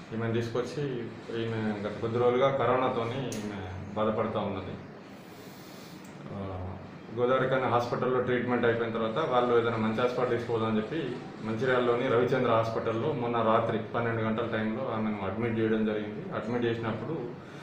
ఈమెను తీసుకొచ్చి ఈమె గత కొద్ది రోజులుగా కరోనాతోని ఈమె బాధపడుతూ ఉన్నది. గోదావరి కన్నా హాస్పిటల్లో ట్రీట్మెంట్ అయిపోయిన తర్వాత వాళ్ళు ఏదైనా మంచి హాస్పిటల్ తీసుకోవాలని చెప్పి మంచిర్యాలలోని రవిచంద్ర హాస్పిటల్లో మొన్న రాత్రి 12 గంటల టైంలో ఆమెను అడ్మిట్ చేయడం జరిగింది. అడ్మిట్ చేసినప్పుడు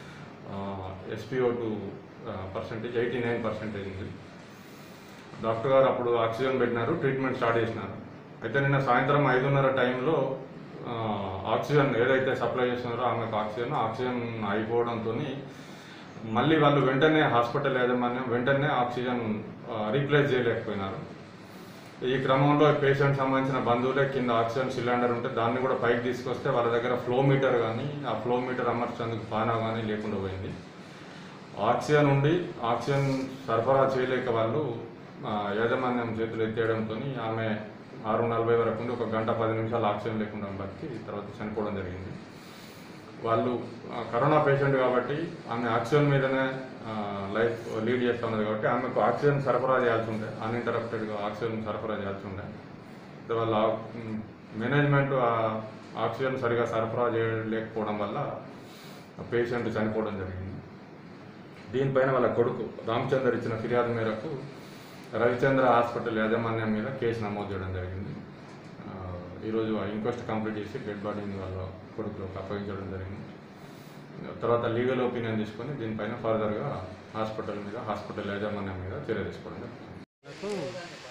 SpO2 పర్సెంటేజ్ 89% ఉంది. డాక్టర్ గారు అప్పుడు ఆక్సిజన్ పెట్టినారు, ట్రీట్మెంట్ స్టార్ట్ చేసినారు. అయితే నిన్న సాయంత్రం 5:30 టైంలో ఆక్సిజన్ ఏదైతే సప్లై చేస్తున్నారో ఆమెకు ఆక్సిజన్ అయిపోవడంతో మళ్ళీ వాళ్ళు వెంటనే హాస్పిటల్ యాజమాన్యం వెంటనే ఆక్సిజన్ రీప్లేస్ చేయలేకపోయినారు. ఈ క్రమంలో పేషెంట్ సంబంధించిన బంధువులే కింద ఆక్సిజన్ సిలిండర్ ఉంటే దాన్ని కూడా పైకి తీసుకొస్తే వాళ్ళ దగ్గర ఫ్లో మీటర్ కానీ ఆ ఫ్లో మీటర్ అమర్చేందుకు పానా కానీ లేకుండా పోయింది. ఆక్సిజన్ సరఫరా చేయలేక వాళ్ళు యాజమాన్యం చేతులు ఎత్తేయడంతో ఆమె 6:40 వరకు ఉండి 1 గంట 10 నిమిషాలు ఆక్సిజన్ లేకుండా బతికి తర్వాత చనిపోవడం జరిగింది. వాళ్ళు కరోనా పేషెంట్ కాబట్టి ఆమె ఆక్సిజన్ మీదనే లైఫ్ లీడ్ చేస్తూ ఉన్నది కాబట్టి ఆమెకు ఆక్సిజన్ సరఫరా చేయాల్సి ఉండే, అన్ఇంటరప్టెడ్గా ఆక్సిజన్ సరఫరా చేయాల్సి ఉండే. వాళ్ళ మేనేజ్మెంట్ ఆక్సిజన్ సరిగా సరఫరా చేయలేకపోవడం వల్ల పేషెంట్ చనిపోవడం జరిగింది. దీనిపైన వాళ్ళ కొడుకు రామచందర్ ఇచ్చిన ఫిర్యాదు మేరకు రవిచంద్ర హాస్పిటల్ యాజమాన్యం మీద కేసు నమోదు చేయడం జరిగింది. ఈరోజు ఇంక్వెస్ట్ కంప్లీట్ చేసి డెడ్ బాడీని వాళ్ళ కొడుకులకు అప్పగించడం జరిగింది. తర్వాత లీగల్ ఒపీనియన్ తీసుకొని దీనిపైన ఫర్దర్గా హాస్పిటల్ యాజమాన్యం మీద చర్య తీసుకోవడం జరుగుతుంది.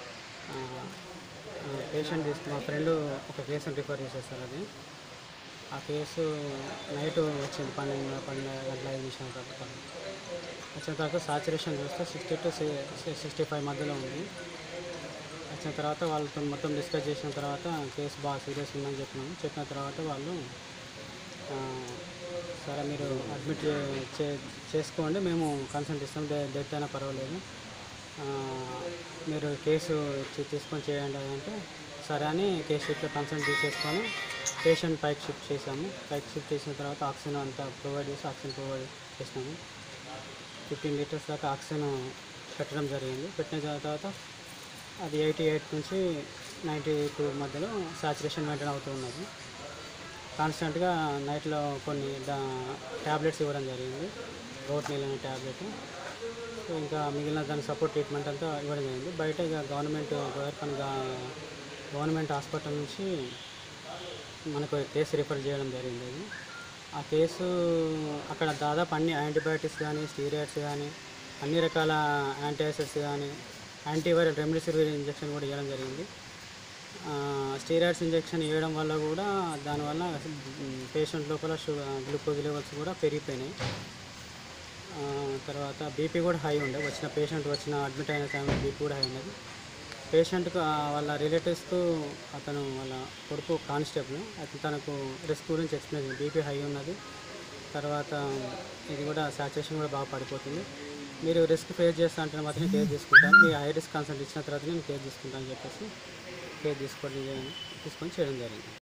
పేషెంట్ మా ఫ్రెండ్ ఒక కేసును రిఫర్ చేసేస్తారు. అది ఆ కేసు నైట్ వచ్చింది 12 గంటల 5 నిమిషాల తర్వాత. వచ్చిన తర్వాత సాచురేషన్ చూస్తే 60 to 65 మధ్యలో ఉంది. వచ్చిన తర్వాత వాళ్ళతో మొత్తం డిస్కస్ చేసిన తర్వాత కేసు బాగా సీరియస్ ఉందని చెప్పిన తర్వాత వాళ్ళు సరే మీరు అడ్మిట్ చేసుకోండి, మేము కన్సల్ట్ ఇస్తాం, డెత్ అయినా పర్వాలేదు, మీరు కేసు తీసుకొని చేయండి అంటే సరే అని కేసు షీట్లో కన్సల్ట్ తీసేసుకొని పేషెంట్ పైకి షిఫ్ట్ చేసాము. పైకి షిఫ్ట్ చేసిన తర్వాత ఆక్సిజన్ అంతా ప్రొవైడ్ చేసినాము. 15 లీటర్స్ దాకా ఆక్సిజన్ పెట్టడం జరిగింది. పెట్టిన తర్వాత అది 88 నుంచి 92 మధ్యలో సాచురేషన్ మెయింటైన్ అవుతూ ఉన్నది. కాన్స్టెంట్గా నైట్లో కొన్ని ట్యాబ్లెట్స్ ఇవ్వడం జరిగింది, రోట్ నీల్ అనే ట్యాబ్లెట్. ఇంకా మిగిలిన దాని సపోర్ట్ ట్రీట్మెంట్ అంతా ఇవ్వడం జరిగింది. బయట ఇక గవర్నమెంట్ హాస్పిటల్ నుంచి మనకు కేసు రిఫర్ చేయడం జరిగింది. ఆ కేసు అక్కడ దాదాపు అన్ని యాంటీబయాటిక్స్ కానీ స్టీరాయిడ్స్ కానీ అన్ని రకాల యాంటీయాసిడ్స్ కానీ యాంటీవైరల్ రెమ్డెసివిర్ ఇంజెక్షన్ కూడా ఇవ్వడం జరిగింది. స్టీరాయిడ్స్ ఇంజెక్షన్ ఇవ్వడం వల్ల కూడా దానివల్ల పేషెంట్ లోపల గ్లూకోజ్ లెవెల్స్ కూడా పెరిగిపోయినాయి. తర్వాత బీపీ కూడా హై ఉండే, పేషెంట్ అడ్మిట్ అయిన టైంలో బీపీ కూడా హై ఉన్నది. పేషెంట్కు వాళ్ళ రిలేటివ్స్కు అతను వాళ్ళ కొడుకు కానిస్టేబుల్ తనకు రిస్క్ గురించి ఎక్స్ప్లెయిన్ చేసింది. బీపీ హై ఉన్నది, తర్వాత ఇది కూడా సాచురేషన్ కూడా బాగా పడిపోతుంది, మీరు రిస్క్ ఫేస్ చేస్తా అంటే మాత్రమే కేర్ తీసుకుంటాను, మీ హై రిస్క్ కన్సల్ట్ ఇచ్చిన తర్వాత నేను కేర్ తీసుకుంటాను అని చెప్పేసి కేర్ తీసుకొని చేయడం జరిగింది.